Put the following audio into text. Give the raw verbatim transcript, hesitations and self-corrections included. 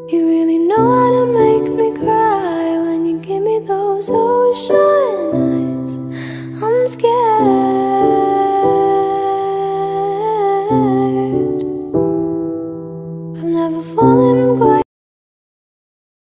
You really know how to make me cry when you give me those ocean eyes. I'm scared. I've never fallen